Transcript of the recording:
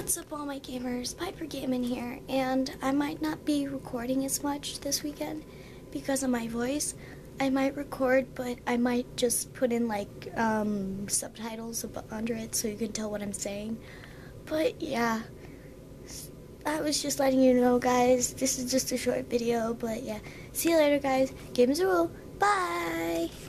What's up, all my gamers? Piper Gaming here, and I might not be recording as much this weekend because of my voice. I might record, but I might just put in like subtitles under it so you can tell what I'm saying. But yeah, I was just letting you know, guys. This is just a short video, but yeah. See you later, guys. Games rule. Bye.